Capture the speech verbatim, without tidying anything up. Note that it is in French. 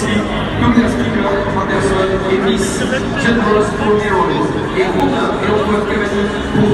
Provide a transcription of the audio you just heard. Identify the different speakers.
Speaker 1: ici Thomas Skipper, Anderson et Miss Generous Pro Heroes. Et Romain et Antoine Cavani pour